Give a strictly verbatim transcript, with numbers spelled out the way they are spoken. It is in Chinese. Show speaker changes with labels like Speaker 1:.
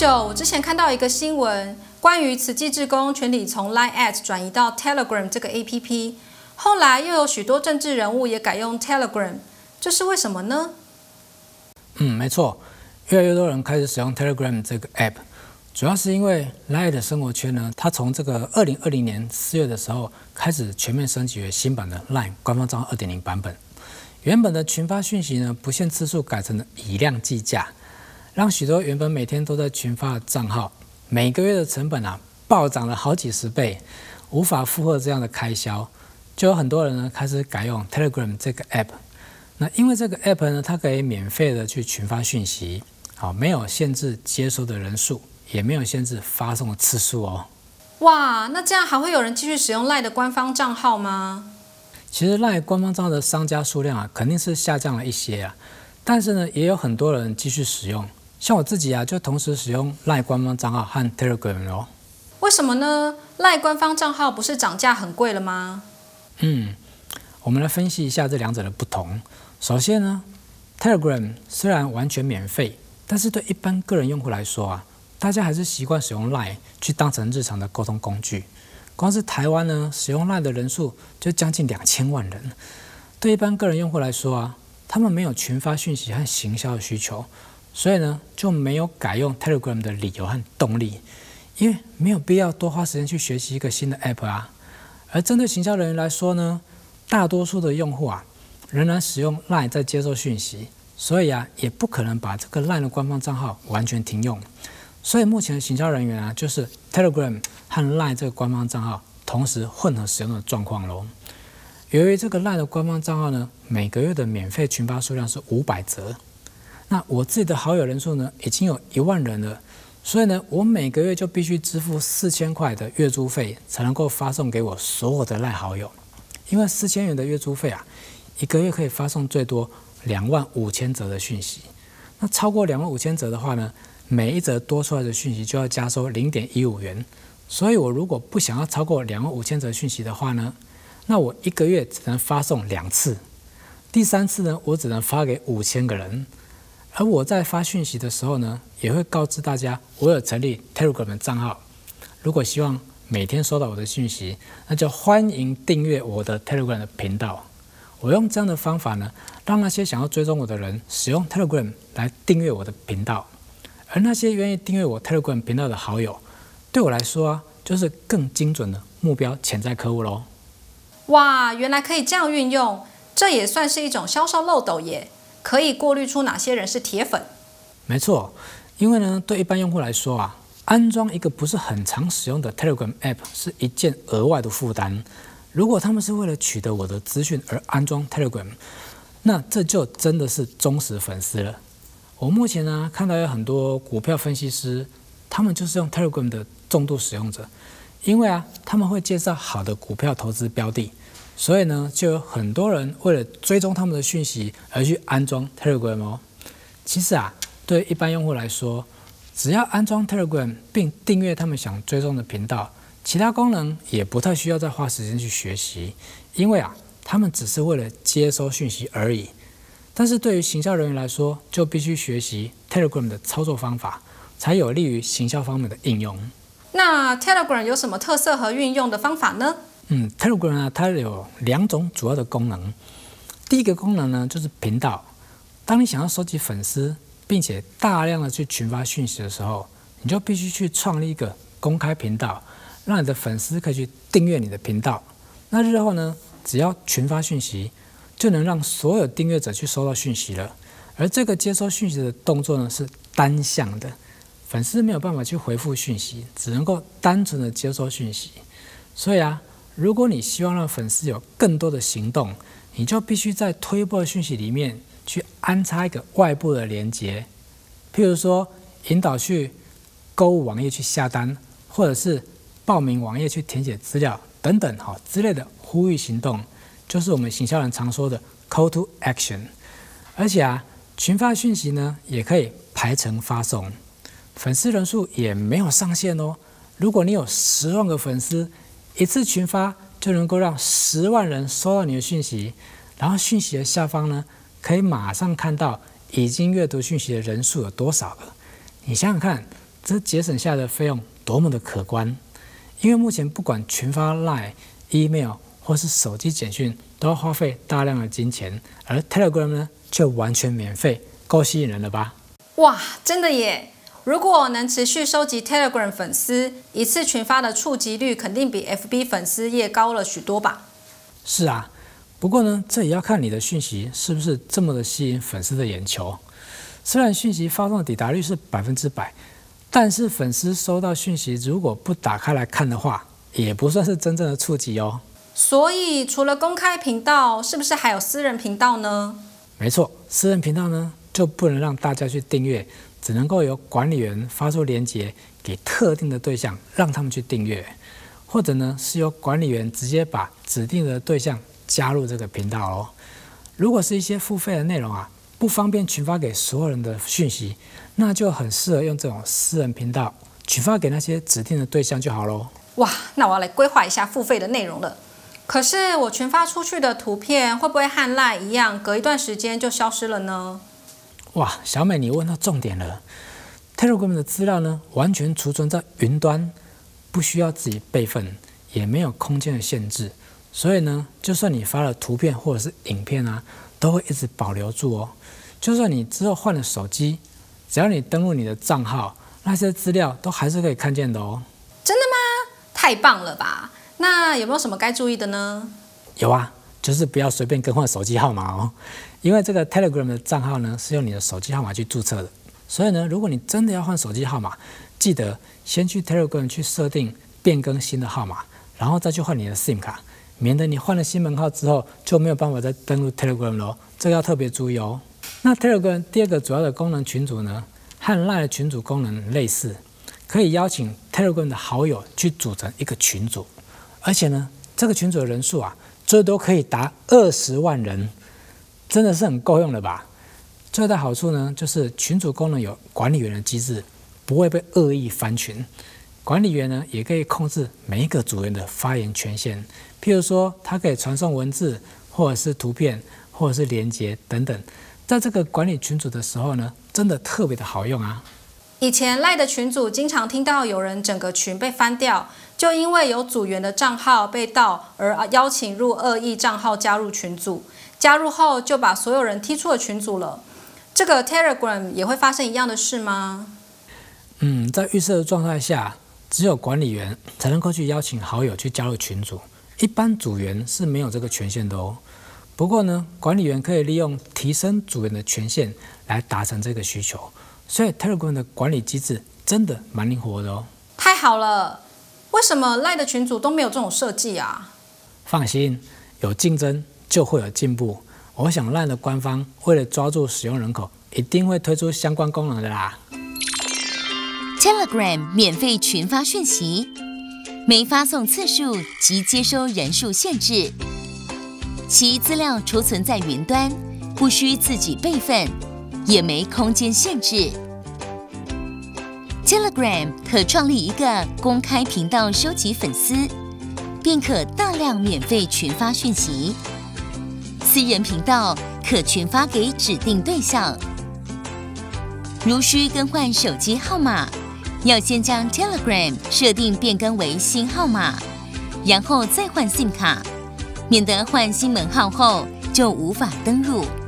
Speaker 1: 久，我之前看到一个新闻，关于慈济志工全体从 Line at 转移到 Telegram 这个 A P P， 后来又有许多政治人物也改用 Telegram， 这是为什么呢？
Speaker 2: 嗯，没错，越来越多人开始使用 Telegram 这个 App， 主要是因为 Line 的生活圈呢，它从这个二零二零年四月的时候开始全面升级为新版的 Line 官方账号 二点零 版本。原本的群发讯息呢，不限次数改成了以量计价，让许多原本每天都在群发的账号，每个月的成本啊暴涨了好几十倍，无法负荷这样的开销，就有很多人呢开始改用 Telegram 这个 App。那因为这个 App 呢，它可以免费的去群发讯息，好，没有限制接收的人数，也没有限制发送的次数哦。
Speaker 1: 哇，那这样还会有人继续使用 Line 的官方账号吗？
Speaker 2: 其实 Line 官方账号的商家数量啊，肯定是下降了一些啊，但是呢，也有很多人继续使用。像我自己啊，就同时使用 Line 官方账号和 Telegram 哦。
Speaker 1: 为什么呢？ Line 官方账号不是涨价很贵了吗？
Speaker 2: 嗯，我们来分析一下这两者的不同。首先呢 ，Telegram 虽然完全免费，但是对一般个人用户来说啊，大家还是习惯使用 Line 去当成日常的沟通工具。光是台湾呢，使用 Line 的人数就将近两千万人。对一般个人用户来说啊，他们没有群发讯息和行销的需求，所以呢，就没有改用 Telegram 的理由和动力，因为没有必要多花时间去学习一个新的 App 啊。而针对行销人员来说呢，大多数的用户啊，仍然使用 Line 在接受讯息，所以啊，也不可能把这个 Line 的官方账号完全停用。所以目前的行销人员啊，就是 Telegram 和 Line 这个官方账号同时混合使用的状况咯。由于这个 Line 的官方账号呢，每个月的免费群发数量是五百则，那我自己的好友人数呢，已经有一万人了，所以呢，我每个月就必须支付四千块的月租费，才能够发送给我所有的 Line 好友。因为四千元的月租费啊，一个月可以发送最多两万五千则的讯息。那超过两万五千则的话呢，每一则多出来的讯息就要加收零点一五元。所以我如果不想要超过两万五千则讯息的话呢，那我一个月只能发送两次。第三次呢，我只能发给五千个人。而我在发讯息的时候呢，也会告知大家我有成立 Telegram 的账号。如果希望每天收到我的讯息，那就欢迎订阅我的 Telegram 的频道。我用这样的方法呢，让那些想要追踪我的人使用 Telegram 来订阅我的频道，而那些愿意订阅我 Telegram 频道的好友，对我来说啊，就是更精准的目标潜在客户咯。
Speaker 1: 哇，原来可以这样运用，这也算是一种销售漏斗耶，可以过滤出哪些人是铁粉。
Speaker 2: 没错，因为呢，对一般用户来说啊，安装一个不是很常使用的 Telegram App 是一件额外的负担。如果他们是为了取得我的资讯而安装 Telegram， 那这就真的是忠实粉丝了。我目前呢看到有很多股票分析师，他们就是用 Telegram 的重度使用者，因为啊他们会介绍好的股票投资标的，所以呢就有很多人为了追踪他们的讯息而去安装 Telegram 哦。其实啊，对一般用户来说，只要安装 Telegram 并订阅他们想追踪的频道，其他功能也不太需要再花时间去学习，因为啊，他们只是为了接收讯息而已。但是对于行销人员来说，就必须学习 Telegram 的操作方法，才有利于行销方面的应用。
Speaker 1: 那 Telegram 有什么特色和运用的方法呢？
Speaker 2: 嗯 ，Telegram 呢，它有两种主要的功能。第一个功能呢，就是频道。当你想要收集粉丝，并且大量的去群发讯息的时候，你就必须去创立一个公开频道，让你的粉丝可以去订阅你的频道。那日后呢，只要群发讯息，就能让所有订阅者去收到讯息了。而这个接收讯息的动作呢，是单向的，粉丝没有办法去回复讯息，只能够单纯的接收讯息。所以啊，如果你希望让粉丝有更多的行动，你就必须在推播的讯息里面去安插一个外部的连接，譬如说引导去购物网页去下单，或者是报名网页去填写资料等等哈之类的呼吁行动，就是我们行销人常说的 call to action。而且啊，群发讯息呢也可以排程发送，粉丝人数也没有上限哦。如果你有十万个粉丝，一次群发就能够让十万人收到你的讯息，然后讯息的下方呢，可以马上看到已经阅读讯息的人数有多少了。你想想看， 这节省下的费用多么的可观！因为目前不管群发 Line、email 或是手机简讯，都要花费大量的金钱，而 Telegram 呢却完全免费，够吸引人了吧？
Speaker 1: 哇，真的耶！如果能持续收集 Telegram 粉丝，一次群发的触及率肯定比 F B 粉丝页高了许多吧？
Speaker 2: 是啊，不过呢，这也要看你的讯息是不是这么的吸引粉丝的眼球。虽然讯息发送的抵达率是百分之百，但是粉丝收到讯息如果不打开来看的话，也不算是真正的触及哦。
Speaker 1: 所以除了公开频道，是不是还有私人频道呢？
Speaker 2: 没错，私人频道呢就不能让大家去订阅，只能够由管理员发出连结给特定的对象，让他们去订阅，或者呢是由管理员直接把指定的对象加入这个频道哦。如果是一些付费的内容啊，不方便群发给所有人的讯息，那就很适合用这种私人频道群发给那些指定的对象就好咯。
Speaker 1: 哇，那我要来规划一下付费的内容了。可是我群发出去的图片会不会和 Line 一样，隔一段时间就消失了呢？
Speaker 2: 哇，小美，你问到重点了。Telegram 的资料呢，完全储存在云端，不需要自己备份，也没有空间的限制，所以呢，就算你发了图片或者是影片啊，都会一直保留住哦。就算你之后换了手机，只要你登录你的账号，那些资料都还是可以看见的哦。
Speaker 1: 真的吗？太棒了吧！那有没有什么该注意的呢？
Speaker 2: 有啊，就是不要随便更换手机号码哦，因为这个 Telegram 的账号呢是用你的手机号码去注册的，所以呢，如果你真的要换手机号码，记得先去 Telegram 去设定变更新的号码，然后再去换你的 SIM 卡，免得你换了新门号之后就没有办法再登录 Telegram 咯，这个要特别注意哦。那 Telegram 第二个主要的功能群组呢，和 Line 的群组功能类似，可以邀请 Telegram 的好友去组成一个群组，而且呢，这个群组的人数啊，最多可以达二十万人，真的是很够用的吧？最大好处呢，就是群组功能有管理员的机制，不会被恶意翻群。管理员呢，也可以控制每一个组员的发言权限，譬如说，他可以传送文字，或者是图片，或者是连结等等。在这个管理群组的时候呢，真的特别的好用啊！
Speaker 1: 以前 Line 的群组经常听到有人整个群被翻掉，就因为有组员的账号被盗而邀请入恶意账号加入群组，加入后就把所有人踢出了群组了。这个 Telegram 也会发生一样的事吗？
Speaker 2: 嗯，在预设的状态下，只有管理员才能够去邀请好友去加入群组，一般组员是没有这个权限的哦。不过呢，管理员可以利用提升组员的权限来达成这个需求，所以 Telegram 的管理机制真的蛮灵活的哦。
Speaker 1: 太好了，为什么 Line 的群组都没有这种设计啊？
Speaker 2: 放心，有竞争就会有进步。我想 Line 的官方为了抓住使用人口，一定会推出相关功能的啦。
Speaker 3: Telegram 免费群发讯息，没发送次数及接收人数限制。其资料储存在云端，不需自己备份，也没空间限制。Telegram 可创立一个公开频道收集粉丝，便可大量免费群发讯息。私人频道可群发给指定对象。如需更换手机号码，要先将 Telegram 设定变更为新号码，然后再换 SIM 卡。免得换新门号后就无法登入。